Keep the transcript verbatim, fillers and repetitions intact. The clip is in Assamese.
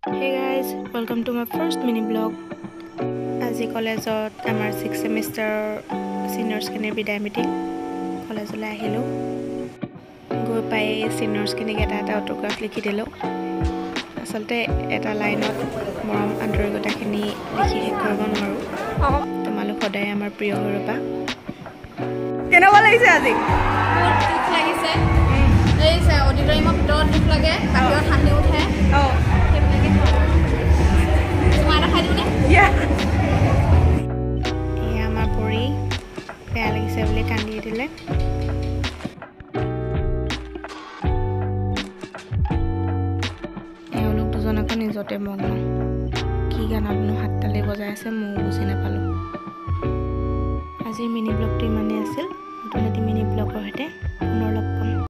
Hey guys, welcome to my first mini blog. আজি কলেজত আমাৰ sixth semester seniors খিনি বিদায় মিটিং কলেজলৈ আহিলো গৈ পাই seniors খিনিক এটা এটা অটোগ্ৰাফ লিখি দিলো আসলতে এটা লাইনত মৰম আন্তৰিকতাখিনি লিখি শেষ কৰিব নোৱাৰো তোমালোক সদায় আমাৰ প্ৰিয় হৰবা কেনেকুৱা লাগিছে আজি বহুত দুখ লাগিছে এই যে অডিটৰিয়ামৰ ভিতৰত দুখ লাগে বাহিৰত হাঁহি উঠে অ সেইবিলাকে তোমাৰ এটা খাই দিওঁনে ইয়া এয়া আমাৰ পৰি বেয়া লাগিছে বুলি কান্দি দিলে এওঁলোক দুজন আকৌ নিজতে মগ্ন কি গানতনো হাততালি বজাই আছে ময়ো বুজি নাপালোঁ আজিৰ মিনি ব্লগটো ইমানেই আছিল নতুন এটি মিনি ব্লগৰ সৈতে পুনৰ লগ পাম